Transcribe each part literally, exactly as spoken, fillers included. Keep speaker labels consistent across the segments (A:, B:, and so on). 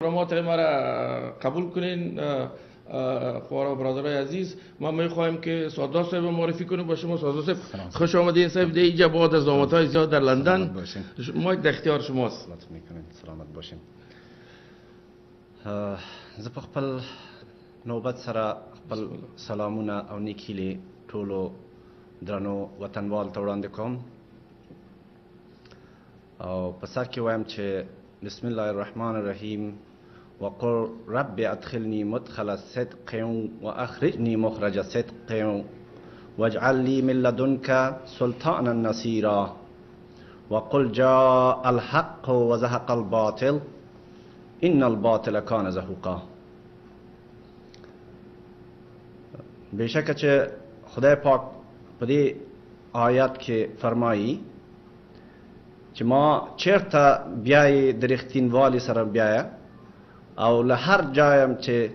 A: احترامات ما را قبول کنین. خوارا و برادرای عزیز، ما میخواهیم که سادات صاحب معرفی کنیم با شما. سادات صاحب خوش آمدین. صاحب در اینجا بعد از زحمت‌های زیاد در لندن، ما در اختیار شماست.
B: سلامت میکنین. سلامت باشین. زه په خپل نوبت سره خپل سلامونه او نیک هیلې ټولو درنو وطنوالو ته وړاندې کوم او په سر کې وایم چې بسم الله الرحمن الرحیم وقل رب ادخلني مدخل صدق واخرجني مخرج صدق واجعل لي من لدنك سلطانا نصيرا وقل جاء الحق وزهق الباطل ان الباطل كان زهوقا. بېشکه چې خدای پاک په دې آیات کې فرمایي چې ما چېرته بیایې د رښتینوالي سره بیایه او له هر جایم چې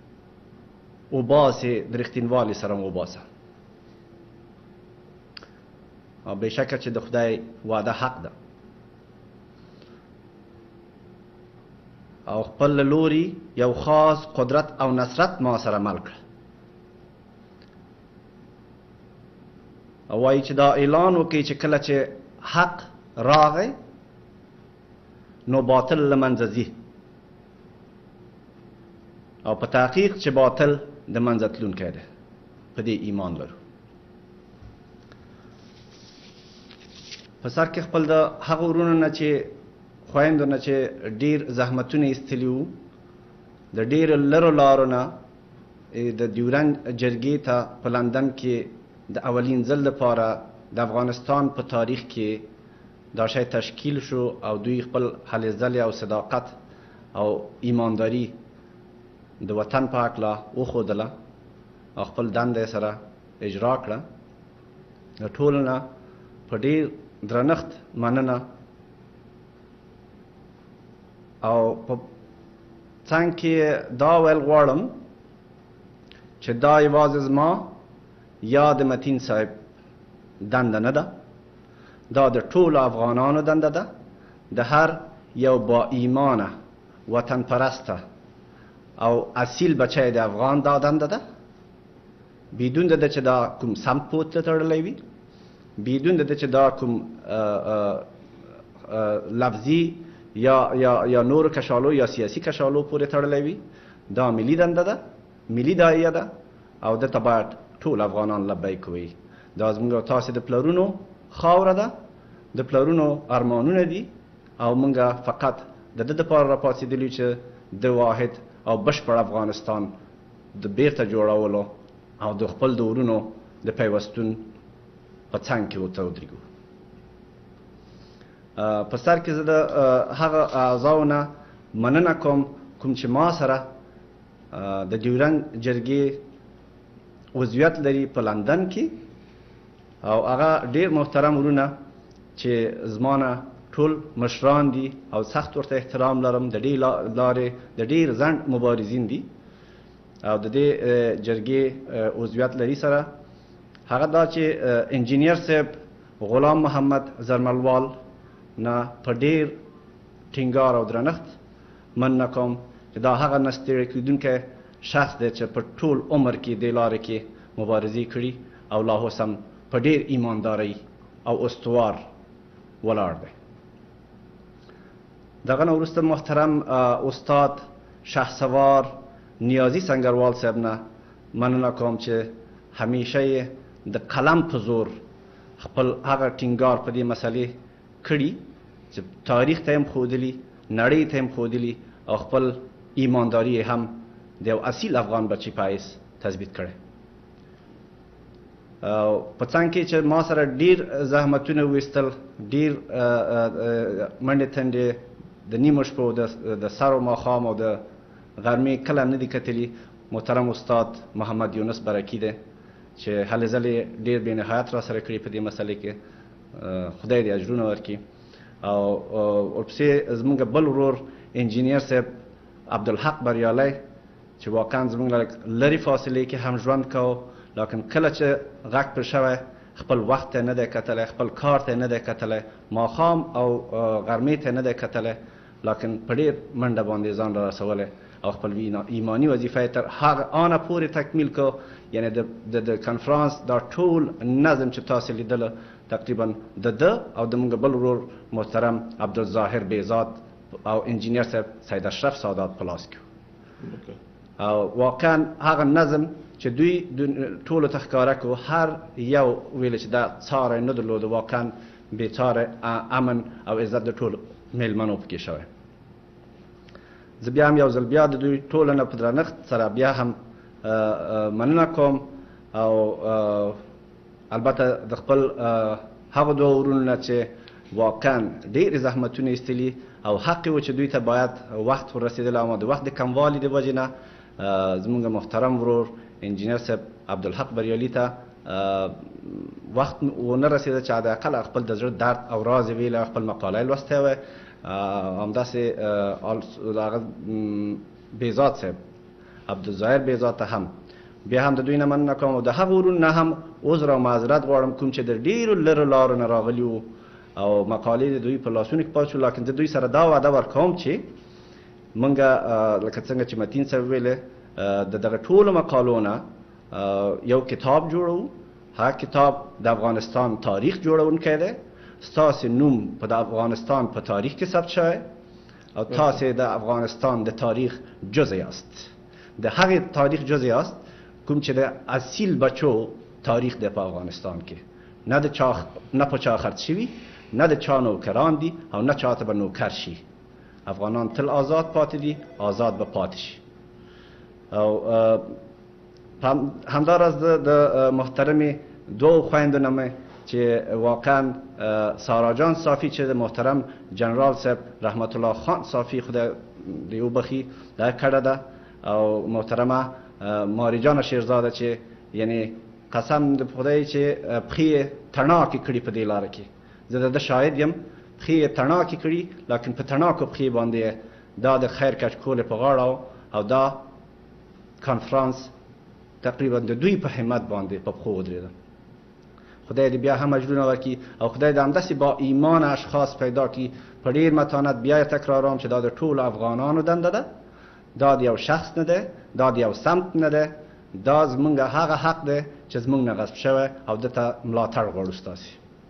B: وباسې د رښتینوالي سره وباسه. او بېشکه چې د خدای وعده حق ده او خپل لوري یو خاص قدرت او نصرت ما سره مل کړه او وایي چې دا اعلان وکړي چې کله چې حق راغی نو باطل له منځه ځي او په تحقیق چې باطل د منځه تلونکی دی. په دې ایمان لرو. په سر کې خپل د هغو ورونو نه چې خویندو نه چې ډېر زحمتونه ایستلي وو، د ډېرو لرو لارو نه د ډیورنډ جرګې ته په لندن کې د اولین ځل لپاره د افغانستان په تاریخ کې دا شی تشکیل شو او دوی خپل هلې ځلې او صداقت او ایمانداري د وطن په هکله وښودله او خپل دنده سره اجرا کړه. د ټولو نه په ډېر درنښت مننه او په څنګ کې دا ویل غواړم چې دا یوازې زما یا د متین صاحب دنده نه ده، دا د ټولو افغانانو دنده ده، د هر یو با ایمانه وطن پرسته او اصیل بچی د افغان دا دنده ده، بدون د ده چې دا کوم سمت پوت ته تړلی وي، بدون د ده چې دا کوم لفظي یا یا یا نور کشالو یا سیاسي کشالو پورې تړلی وي. دا ملي دنده ده، ملي داعیه ده او دته باید ټول افغانان لبیک وایي. دا زموږ تاسې د پلرونو خاوره ده، د پلرونو ارمانونه دي او موږ فقط د ده دپاره راپاڅېدلي چې د واحد او بشپړ افغانستان د بیرته جوړولو او د خپل د ورونو د پیوستون په څنګ کې ورته ودرېږو. په سر کې زه د هغه اعضاو نه مننه کوم کوم چې ما سره د ډیورنډ جرګې عضویت لري په لندن کې او هغه ډېر محترم ورونه چې زما نه ټول مشران دي او سخت ورته احترام لرم. د دې لارې د ډېر ځنډ مبارزین دي او د دې جرګې عضویت لري سره هغه دا چې انجینیر صاحب غلام محمد زرملوال نه په ډېر ټینګار او درنښت مننه کوم چې دا هغه نه ستړی کېدونکی شخص دی چې په ټول عمر کې دې لارې کې مبارزې کړي او لا اوس هم په ډېر ایماندارۍ او استوار ولاړ دی. دغه نه وروسته محترم استاد شهسوار نیازي سنگروال صاحب نه مننه کوم چې همیشه یې د قلم په زور خپل هغه ټینګار په دې مسلې کړي چې تاریخ ته هم ښودلي، نړۍ ته هم ښودلي او خپل ایمانداري هم د یو اصیل افغان بچي په حیث تثبیت کړی. په څنګ کې چې ما سره ډېر زحمتونه ویستل، ډېر منډې تنډې د نیمو شپو د سر و ماښام او د غرمې کله نه دي کتلي. محترم استاد محمد یونس برکي دی چې هلې ځلې ډېر بې نهایت را سره کړي په دې مسلې کې، خدای دې اجرونه ورکړي. او ورپسې زموږ بل ورور انجینیر صاحب عبدالحق بریالی چې واقعا زموږ لرې فاصلې کې هم ژوند کوو، لیکن کله چې غږ پرې شوی خپل وخت ته نه دی کتلی، خپل کار ته نه دی کتلی، ماښام او غرمې ته نه دی کتلی لکن په ډېر منډه باندې ځان را رسولی او خپل ایماني وظیفه تر هغه آنه پورې تکمیل کو. یعنی د د کنفرانس دا ټول نظم چې تاسې لیدله تقریبا د ده او د موږ بل ورور محترم عبدالظاهر بیزاد او انجینیر صاحب سید اشرف سادات په لاس کې. او واقعا هغه نظم چې دوی ټولو ته ښکاره کړو، هر یو ویل چې دا څاره نه درلوده، واقعا بېڅاره امن او عزت د ټولو میلمنو پکې شوی. زه بیا هم یو ځل بیا د دوی ټولو نه په درنښت سره بیا هم مننه کوم او البته د خپل هغه دوه ورونو نه چې واقعا ډېرې زحمتونه ایستلي او حق و چې دوی ته باید وخت ورسېدلی، اما د وخت د کموالي د وجې نه زموږ محترم ورور انجینر صاحب عبدالحق بریالي ته وخت ونه رسېده چې حداقل خپل د زړه درد او راز یې ویلی، خپل مقاله یې لوستی وی. همداسې هغه بیزاد صاحب عبدالظاهر بیزاد ته هم بیا هم د دوی نه مننه کوم او د هغو ورونو نه هم عذر او معذرت غواړم کوم چې د ډېرو لرو لارو نه راغلي وو او مقالې د دوی په لاسونو کې پاتې شو. لکن زه دوی سره دا وعده ورکوم چې موږ لکه څنګه چې متین صاحب ویلې د دغه ټولو مقالو نه یو کتاب جوړو. هغه کتاب د افغانستان تاریخ جوړونکی دی. ستاسې نوم په د افغانستان په تاریخ کې ثبت شوی او تاسې د افغانستان د تاریخ جزء یاست، د هغې تاریخ جزء یاست کوم چې د اصیل بچو تاریخ دی په افغانستان کې. نه د چا نه په چا خرڅ شوي، نه د چا نوکران دي او نه چاته به نوکر شي. افغانان تل آزاد پاتې دي، آزاد به پاتې شي. او همداراز د محترمې دوو خویندو نه مې چې واقعا سارا جان صافی چې د محترم جنرال صاحب رحمت الله خان صافی خدای دې وبخي دا کړه ده، او محترمه ماری جان شیرزاده چې یعنی قسم د خدای چې پښې تڼاکې کړي په دې لاره کې. زه د ده شاهد یم، پښې تڼاکې کړي، لکن په تڼاکو پښې باندې دا د خیر کچکول په غاړه او دا کنفرانس تقریبا د دوی په همت باندې په پښو ودرېده. خدای دې بیا هم اجرونه ورکړي او خدای دې همداسې با ایمان اشخاص پیدا کړي. په ډېر متانت بیا یې تکراروم چې دا د ټولو افغانانو دنده ده، دا د یو شخص نه ده، دا د یو سمت نه ده، دا زمونږ هغه حق دی چې زمونږ نه غصب شوی او ده ته ملاتړ غواړو ستاسې.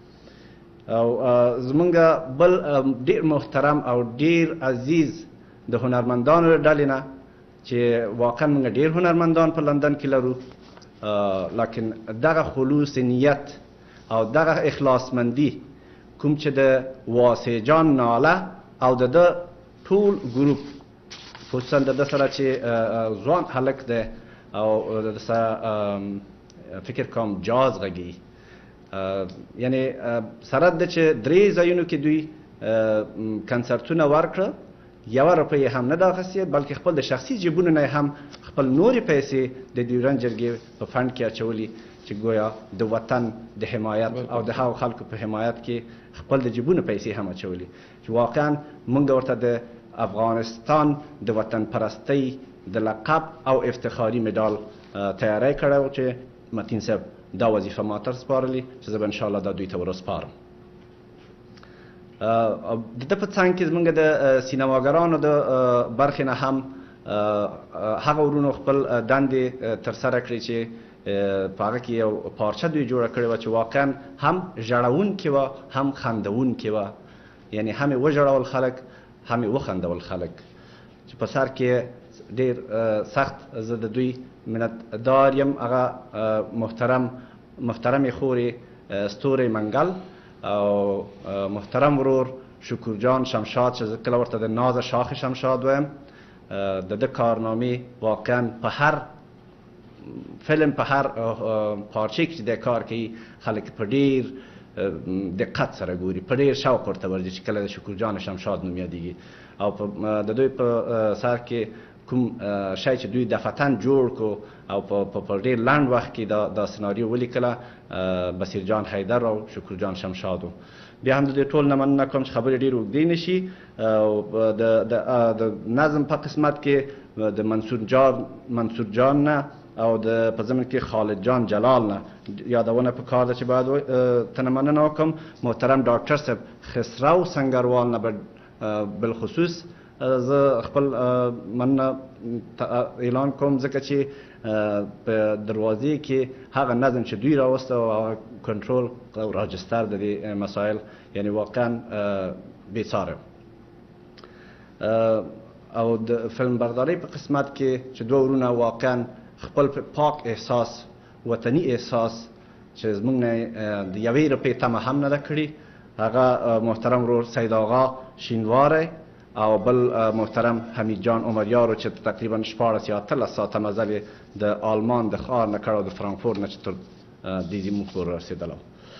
B: او زمونږ بل ډېر محترم او ډېر عزیز د هنرمندانو ډلې نه چې واقعا موږ ډېر هنرمندان په لندن کې لرو، لکن دغه خلوص نیت او دغه اخلاصمندي کوم چې د واسع جان ناله او د ده ټول ګروپ خصوصا د ده سره چې ځوان هلک دی او د سره فکر کوم جاز غږي، یعنی سره د چې درې ځایونو کې دوی کنسرتونه ورکړه، یوه روپۍ هم نه ده اخیستې بلکې خپل د شخصي جیبونو نه هم خپل نورې پیسې د ډیورنډ جرګې په فنډ کې اچولي چې گویا د وطن د حمایت او د هغو خلکو په حمایت کې خپل د جیبونو پیسې هم اچولي چې واقعا موږ ورته د افغانستان د وطن پرستۍ د لقب او افتخاري مډال تیاری کړی و چې متین صاحب دا وظیفه ما ته سپارلې چې زه به انشاءالله دا دوی ته ورسپارم. د ده په څنګ کې زموږ د سینماګرانو د برخې نه هم هغه ورونو خپل دندې ترسره کړې چې په هغه کې یو پارچه دوی جوړه کړې وه چې واقعا هم ژړوونکې وه هم خندوونکې وه، یعنی هم یې وژړول خلک هم یې وخندول خلک چې په سر کې ډېر سخت زه د دوی منتدار یم. هغه محترم محترمې خورې ستورې منګل او محترم ورور شکر جان شمشاد چې زه کله ورته د نازه شاخ شمشاد وایم، د ده کارنامې واقعا په هر فلم په هر پارچې کې چې دی کار کوي خلک په ډېر دقت سره ګوري، په ډېر شوق ورته ورځي چې کله د شکر جان شمشاد نوم یادېږي. او د دوی په سر کې کوم شی چې دوی دفتن جوړ کو او په ډېر لنډ وخت کې دا دا سناریو ولیکله بصیر جان حیدر او شکر جان شمشادو. بیا هم د دې ټول نه مننه کوم چې خبرې ډېرې اوږدې نه شي. د نظم په قسمت کې د منصور جان منصور جان نه او د په ضمن کې خالد جان جلال نه یادونه په کار ده چې باید تنه مننه وکړم. محترم ډاکټر صاحب خسرو سنگروال نه به بالخصوص زه خپل مننه اعلان کوم ځکه چې په دروازې کې هغه نظم چې دوی راوسته او هغه کنټرول او راجستر د دې مسایل یعنی واقعا بېساره او د فلم بردارۍ په قسمت کې چې دوه ورونه واقعا خپل پاک احساس وطني احساس چې زموږ نه د یوې روپۍ تمه هم نه ده کړې هغه محترم ورور سید آغا شینواری او بل محترم حمید جان عمریارو چې تقریبا شپاړس یا اتلس ساعته مزل د آلمان د ښار نه کړی او د فرانکفورت نه چې تر دې زموږ پورې رسېدلی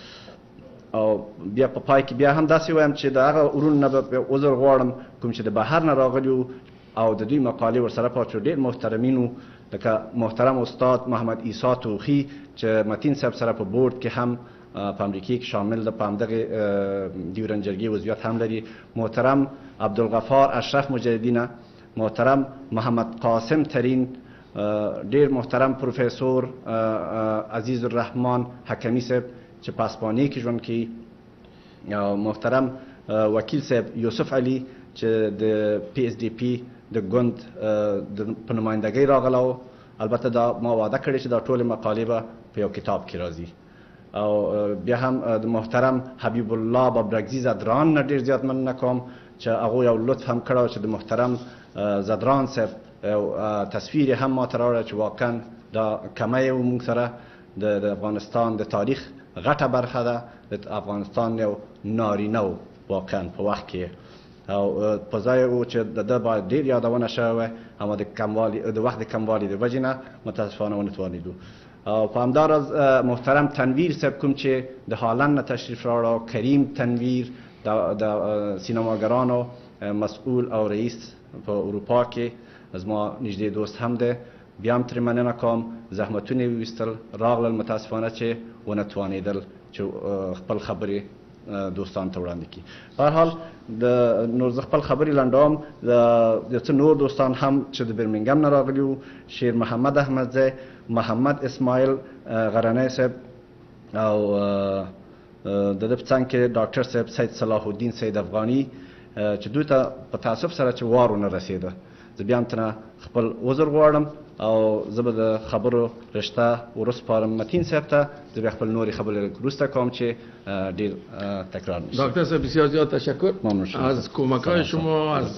B: او بیا په پای کې بیا هم داسې وایم چې د هغه ورونو نه به عذر غواړم کوم چې د بهر نه راغلي وو او د دوی مقالې ورسره پاتې ډېر محترمین وو لکه محترم استاد محمد عیسی توخي چې متین صاحب سره په بورډ کې هم په امریکې کې شامل ده په همدغې ډیورنډ جرګې عضویت هم لري محترم عبدالغفار اشرف مجددینه محترم محمد قاسم ترین ډېر محترم پروفیسور عزیز الرحمن حکمی صاحب چې په اسپانیې کې ژوند کوي او محترم وکیل صاحب یوسف علي چې د پی اس ډي پي د ګوند په نمایندګۍ راغلی و البته دا ما وعده کړې چې دا ټولې مقالې به په یو کتاب کې راځي او بیا هم د محترم حبیب الله بابرکزي زدران نه ډېر زیات مننه کوم چې هغوی یو لطف هم کړی چې د محترم زدران صاحب یو تصویر هم ماته راوړی چې واقعا دا کمی و موږ سره د افغانستان د تاریخ غټه برخه ده د افغانستان یو نارینه و واقعا په وخت کې او په ځای و چې د ده باید ډېر یادونه شوې وای اما د کموالي د وخت د کموالي د وجې نه متاسفانه ونه توانېدو او په همداراز محترم تنویر صاحب کوم چې د هالند نه تشریف راوړه کریم تنویر د سینماګرانو مسئول او رئیس په اروپا کې زما نږدې دوست هم دی بیا هم ترې مننه کوم زحمتونه یې وویستل راغلل متاسفانه چې ونه توانېدل چې خپل خبرې دوستان ته وړاندې کړي په هر حال د نور زه خپل خبرې لنډوم د څه نور دوستان هم چې د برمنګم نه راغلي وو شیر محمد احمدزی محمد اسماعیل غرنی صاحب او د ده په څنګ کې ډاکټر صاحب سید صلاح الدین سید افغاني چې دوی ته په تاسف سره چې وار ونه رسېده زه بیا هم ترنه خپل عذر غواړم او زه به د خبرو رشته ورسپارم متین صاحب ته زه بیا خپل نورې خبرې وروسته کوم چې ډېر تکرار نشي
A: دکتر صاحب بسیار زیاد تشکر از کمک‌های شما از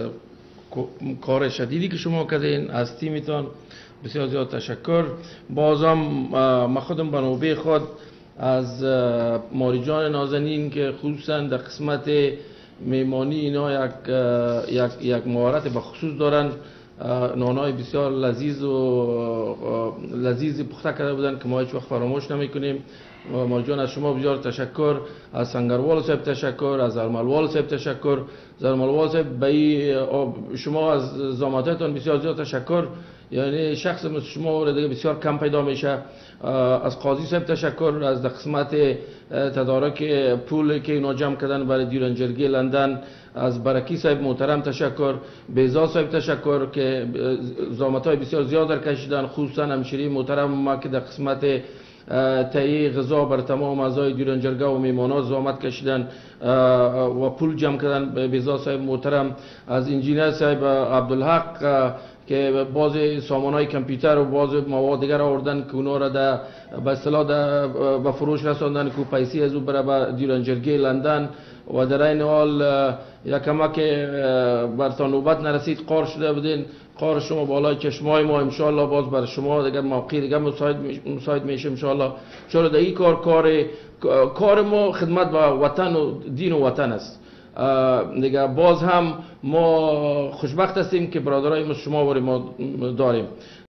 A: کار شدیدی که شما کردین از تیمتان بسیار زیاد تشکر بازم من خودم به نوبه خود از ماری جان نازنین که خصوصا در قسمت میمانی اینا یک یک یک مهارت به خصوص دارن نانای بسیار لذیذ و لذیذی پخته کرده بودن که ما هیچ وقت فراموش نمیکنیم ماری جان از شما بسیار تشکر از سنگروال صاحب تشکر از زرملوال صاحب تشکر زرملوال صاحب به شما از زاماتتان بسیار زیاد تشکر یعنی شخص مثل شما دیگه بسیار کم پیدا میشه از قاضی صاحب تشکر از قسمت تدارک پول که اینا جمع کردن برای دیورنجرگی لندن از برکی صاحب محترم تشکر بیزا صاحب تشکر که زحمت‌های بسیار زیاد در کشیدن خصوصا همشیری محترم ما که در قسمت تهیه غذا بر تمام اعضای دیورنجرگه و میمانا زحمت کشیدن و پول جمع کردن بیزا صاحب محترم از انجینر صاحب عبدالحق که باز سامانهای کامپیوتر و باز مواد دیگر آوردن که اونا را در به اصطلاح به فروش رساندن که پیسه از او برای دیورنجرگی لندن و در این حال یک کمک بر تا نوبت نرسید قار شده بودین قار شما بالای چشمای ما ان شاء الله باز بر شما دیگر موقع دیگر مساعد مساعد میشه ان شاء الله چرا در این کار کار کار ما خدمت به وطن و دین و وطن است دیگه باز هم ما خوشبخت هستیم که برادرای ما شما ما داریم